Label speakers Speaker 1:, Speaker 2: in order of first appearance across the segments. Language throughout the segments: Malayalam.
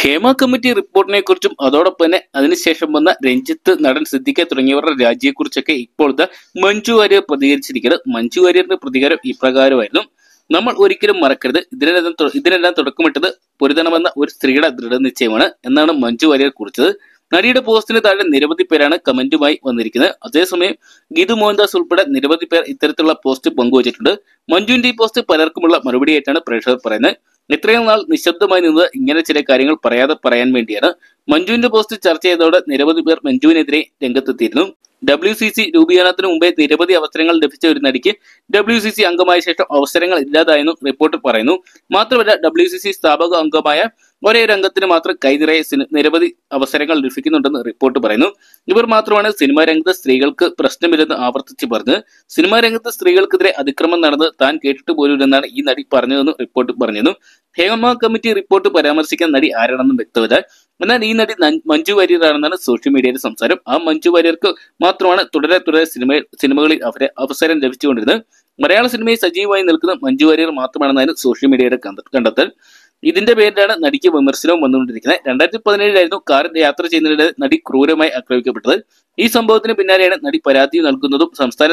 Speaker 1: ഹേമ കമ്മിറ്റി റിപ്പോർട്ടിനെ കുറിച്ചും അതോടൊപ്പം തന്നെ അതിനുശേഷം വന്ന രഞ്ജിത്ത്, നടൻ സിദ്ദിഖ് തുടങ്ങിയവരുടെ രാജിയെക്കുറിച്ചൊക്കെ ഇപ്പോഴത്തെ മഞ്ജു വാര്യർ പ്രതികരിച്ചിരിക്കുന്നത്. മഞ്ജു വാര്യറിന്റെ പ്രതികാരം ഇപ്രകാരമായിരുന്നു: നമ്മൾ ഒരിക്കലും മറക്കരുത്, ഇതിനെല്ലാം തുടക്കമിട്ടത് പൊരുതണമെന്ന ഒരു സ്ത്രീയുടെ ദൃഢനിശ്ചയമാണ് എന്നാണ് മഞ്ജു വാര്യർ കുറിച്ചത്. നടിയുടെ പോസ്റ്റിന് താഴെ നിരവധി പേരാണ് കമന്റുമായി വന്നിരിക്കുന്നത്. അതേസമയം ഗീതു മോഹൻദാസ് ഉൾപ്പെടെ നിരവധി പേർ ഇത്തരത്തിലുള്ള പോസ്റ്റ് പങ്കുവച്ചിട്ടുണ്ട്. മഞ്ജുവിന്റെ ഈ പോസ്റ്റ് പലർക്കുമുള്ള മറുപടിയായിട്ടാണ് പ്രേക്ഷകർ പറയുന്നത്. ഇത്രയും നാൾ നിശബ്ദമായി നിന്നത് ഇങ്ങനെ ചില കാര്യങ്ങൾ പറയാൻ വേണ്ടിയാണ്. മഞ്ജുവിന്റെ പോസ്റ്റ് ചർച്ച ചെയ്തതോടെ നിരവധി പേർ മഞ്ജുവിനെതിരെ രംഗത്തെത്തിയിരുന്നു. WCC രൂപീകരണത്തിന് മുമ്പേ നിരവധി അവസരങ്ങൾ ലഭിച്ച ഒരു നടിക്ക് WCC അംഗമായ ശേഷം അവസരങ്ങൾ ഇല്ലാതായെന്നും റിപ്പോർട്ട് പറയുന്നു. മാത്രമല്ല, WCC സ്ഥാപക അംഗമായ ഒരേ രംഗത്തിന് മാത്രം കൈനിറയെ നിരവധി അവസരങ്ങൾ ലഭിക്കുന്നുണ്ടെന്ന് റിപ്പോർട്ട് പറയുന്നു. ഇവർ മാത്രമാണ് സിനിമാ രംഗത്ത് സ്ത്രീകൾക്ക് പ്രശ്നമില്ലെന്ന് ആവർത്തിച്ച് പറഞ്ഞത്. സിനിമാ രംഗത്ത് സ്ത്രീകൾക്കെതിരെ അതിക്രമം നടന്ന് താൻ കേട്ടിട്ട് പോലുമില്ലെന്നാണ് ഈ നടി പറഞ്ഞതെന്നും റിപ്പോർട്ട് പറഞ്ഞിരുന്നു. ഹേമ കമ്മിറ്റി റിപ്പോർട്ട് പരാമർശിക്കാൻ നടി ആരാണെന്നും വ്യക്തമല്ല. എന്നാൽ ഈ നടി മഞ്ജു വാര്യറാണെന്നാണ് സോഷ്യൽ മീഡിയയിലെ സംസാരം. ആ മഞ്ജു വാര്യർക്ക് മാത്രമാണ് തുടരെ സിനിമകളിൽ അവസരം ലഭിച്ചുകൊണ്ടിരുന്നത്. മലയാള സിനിമയിൽ സജീവമായി നിൽക്കുന്ന മഞ്ജു വാര്യർ മാത്രമാണെന്നായിരുന്നു സോഷ്യൽ മീഡിയയുടെ കണ്ടെത്തൽ. ഇതിന്റെ പേരിലാണ് നടിക്ക് വിമർശനവും വന്നുകൊണ്ടിരിക്കുന്നത്. 2017 കാറിൽ യാത്ര ചെയ്യുന്നതിനിടെ നടി ക്രൂരമായി ആക്രമിക്കപ്പെട്ടത്. ഈ സംഭവത്തിന് പിന്നാലെയാണ് നടി പരാതി നൽകുന്നതും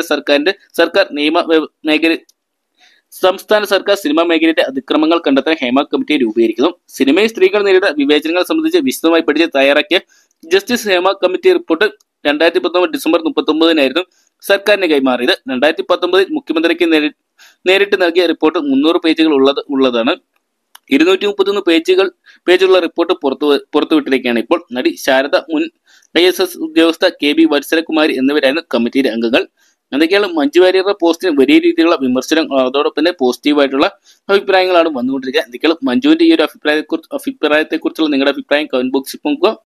Speaker 1: സംസ്ഥാന സർക്കാർ സിനിമാ മേഖലയുടെ അതിക്രമങ്ങൾ കണ്ടെത്താൻ ഹേമ കമ്മിറ്റി രൂപീകരിക്കുന്നു. സിനിമയിൽ സ്ത്രീകൾ നേരിടുന്ന വിവേചനങ്ങൾ സംബന്ധിച്ച് വിശദമായി പഠിച്ച് തയ്യാറാക്കിയ justice Hema committee report 2019 December 39 സർക്കാരിന് കൈമാറിയത്. 2019 മുഖ്യമന്ത്രിക്ക് നേരിട്ട് നൽകിയ റിപ്പോർട്ട് 300 പേജുകൾ ഉള്ളതാണ്. 231 പേജുള്ള റിപ്പോർട്ട് പുറത്തുവിട്ടിരിക്കുകയാണ് ഇപ്പോൾ. നടി ശാരദ, മുൻ ISS ഉദ്യോഗസ്ഥ KB വത്സലകുമാരി എന്നിവരായിരുന്നു കമ്മിറ്റിയിലെ അംഗങ്ങൾ. എന്തൊക്കെയാണ് മഞ്ജു വാര്യറുടെ പോസ്റ്റിന് വലിയ രീതിയിലുള്ള വിമർശനം, അതോടൊപ്പം തന്നെ പോസിറ്റീവായിട്ടുള്ള അഭിപ്രായങ്ങളാണ് വന്നുകൊണ്ടിരിക്കുക. എന്തൊക്കെയാണ് മഞ്ജുവിന്റെ ഈ ഒരു അഭിപ്രായത്തെ കുറിച്ചുള്ള നിങ്ങളുടെ അഭിപ്രായം കമന്റ് ബോക്സിൽ പങ്കുവെക്കുക.